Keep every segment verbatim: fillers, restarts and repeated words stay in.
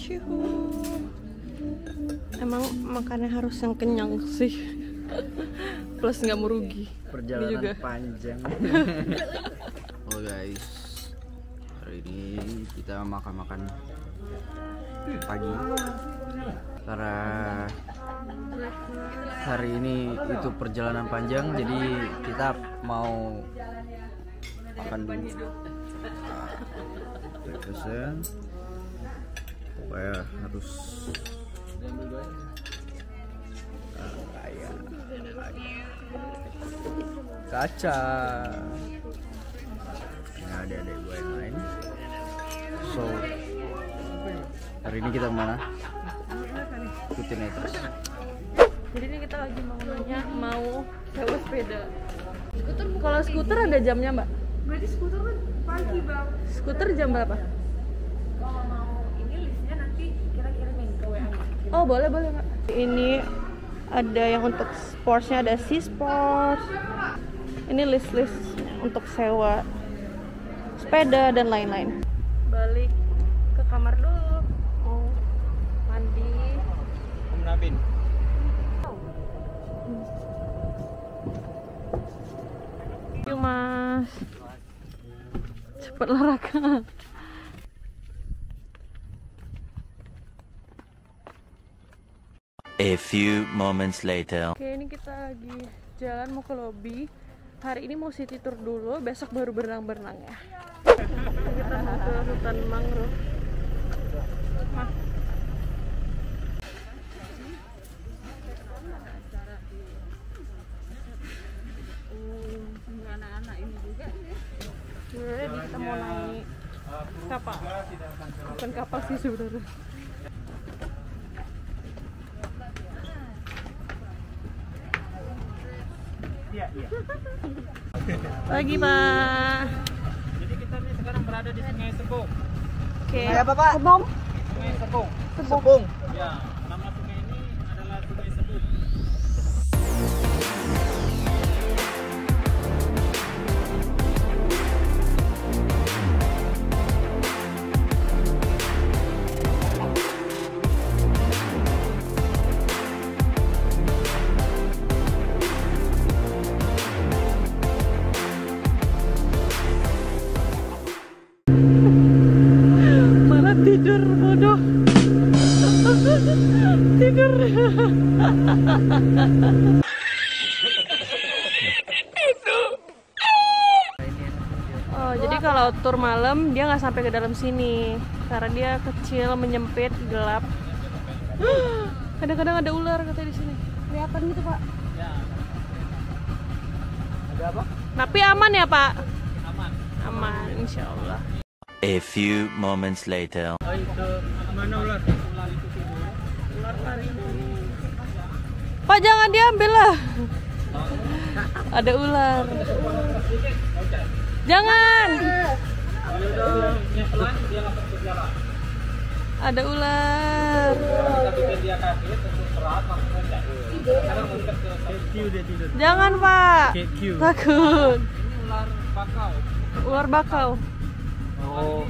Cihu. Emang makannya harus yang kenyang sih. Plus nggak merugi. Perjalanan juga panjang. Halo guys, hari ini kita makan-makan pagi karena hari ini itu perjalanan panjang, jadi kita mau makan dulu. Breakfastnya pokoknya harus kaca. Ini ada adik gue yang lain. So hari ini kita kemana? Ikutin aja terus. Jadi ini kita lagi mau nanya, mau sewa sepeda. Skuter, kalau skuter ada jamnya mbak? Berarti skuter kan pagi bang. Skuter jam berapa? Kalau mau ini listnya nanti kita kirimin ke W A. Oh boleh boleh mbak. Ini ada yang untuk sportsnya, ada C Sports. Ini list-list untuk sewa sepeda dan lain-lain. Balik ke kamar dulu, mau mandi. Om Nabin. Yuk mas, cepet olahraga. A few moments later. Oke, ini kita lagi jalan mau ke lobby. Hari ini mau city tour dulu, besok baru berenang-berenang ya. Kita mau ke hutan mangrove. Hah. Anak-anak ini juga. Jadi kita mau naik kapal. Bukan kapal sih sebenarnya. Iya, iya. Pagi Pak. Jadi kita nih sekarang berada di Sungai Sepung. Oke. Apa Pak? Sepung. Sungai Sepung. Sepung. Ya, nama sungai ini adalah Sungai Sepung. Malah tidur bodoh. Tidur. Oh, jadi kalau tur malam dia nggak sampai ke dalam sini karena dia kecil, menyempit, gelap. Kadang-kadang ada ular katanya di sini. Kelihatan gitu pak. Ada apa? Tapi aman ya pak? Aman. Aman, insya Allah. A few moments later. Oh itu mana ular? Ular itu tidur. Ular lari. Pak jangan diambil lah. Ada ular. Jangan. Ada ular. Jangan pak. Takut. Ular bakau. Ular bakau. Oh.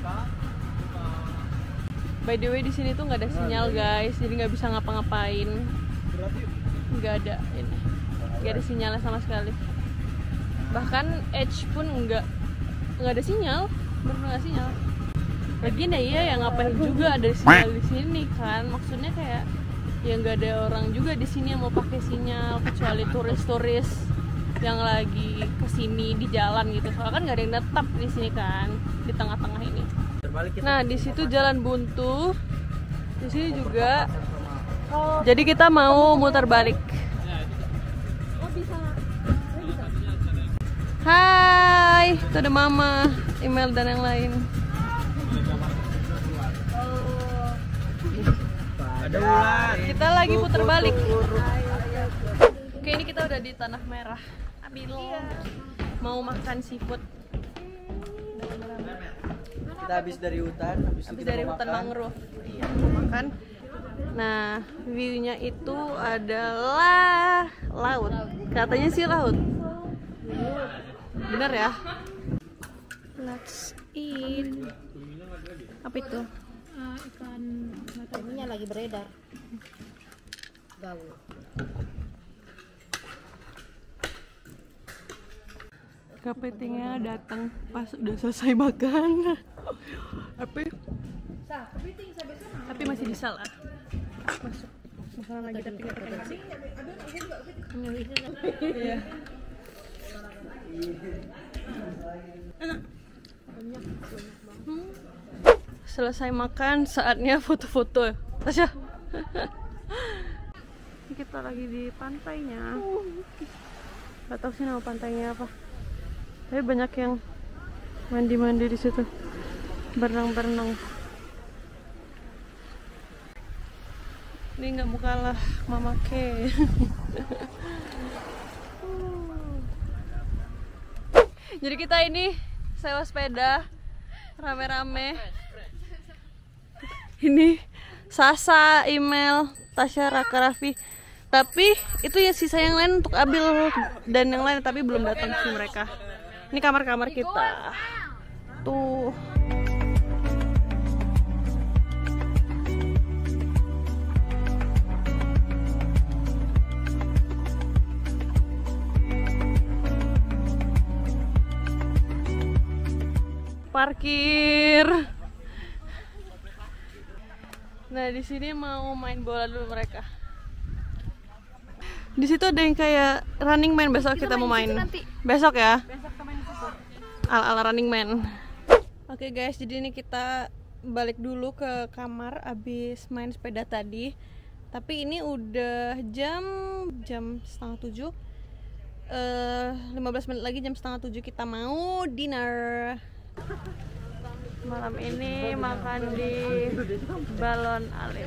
By the way di sini tuh nggak ada sinyal guys, jadi nggak bisa ngapa-ngapain. Nggak ada ini, nggak ada sinyalnya sama sekali. Bahkan Edge pun nggak nggak ada sinyal, bener nggak sinyal. Lagian ya iya ya ngapain juga ada sinyal di sini kan? Maksudnya kayak ya nggak ada orang juga di sini yang mau pakai sinyal kecuali turis-turis yang lagi kesini di jalan gitu. Soalnya kan nggak ada yang tetap di sini kan, di tengah-tengah ini. Nah di situ jalan buntu, di sini juga. Jadi kita mau muter balik. Hai, itu ada Mama, Email dan yang lain. Ada ular. Kita lagi puter balik. Oke, ini kita udah di Tanah Merah. Abil mau makan seafood. Kita habis dari hutan, habis, Habis dari hutan mangrove. Iya, mau makan. Nah, view-nya itu adalah laut. Katanya sih laut. Bener ya? Let's eat. Apa itu? uh, ikan matanya lagi beredar. Gaul. Kepitingnya datang pas udah selesai makan. Tapi tapi masih bisa lah masuk makanan lagi, tapi nggak pakai nasi. Iya. Hmm. Selesai makan, saatnya foto-foto. Tasya. Kita lagi di pantainya. Gak tahu sih nama pantainya apa. Tapi banyak yang mandi-mandi di situ, berenang-berenang. Ini nggak mau kalah Mama K. Jadi kita ini sewa sepeda rame-rame. Ini Sasa, Email, Tasya, Raka, Raffi. Tapi itu ya sisa yang lain untuk Abil dan yang lain, tapi belum datang sih mereka. Ini kamar-kamar kita. Tuh. Parkir. Nah, di sini mau main bola dulu mereka. Di situ ada yang kayak Running Man, besok kita, kita mau main. Besok ya. Besok kita main di situ. Ala-ala Running Man. Oke okay guys, jadi ini kita balik dulu ke kamar abis main sepeda tadi. Tapi ini udah jam jam setengah tujuh. Uh, lima belas menit lagi jam setengah tujuh kita mau dinner. Malam ini makan di Balon Alim.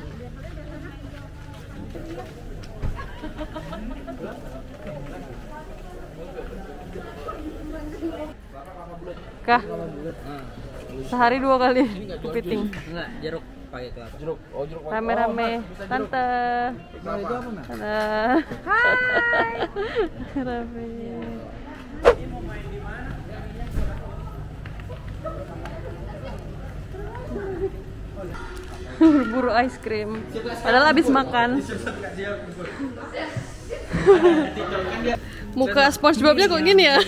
Kah? Sehari dua kali kepiting. Enggak, jeruk pakai kelapa. Jeruk. Oh, jeruk. Rame-rame. Tante. Nah, itu apa, Mas? Tante. Hai. Rame. Buru ice cream. Padahal habis makan. Muka SpongeBob-nya kok gini ya?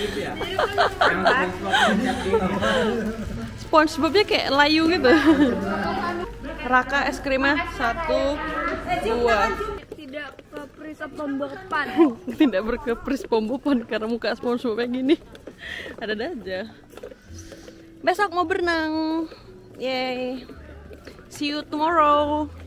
SpongeBob-nya kayak layu gitu. Raka es krimnya satu, dua. Tidak kepris pembopan. Tidak berkepris pembopan karena muka SpongeBob-nya gini. Ada aja. Besok mau berenang. Yay. See you tomorrow.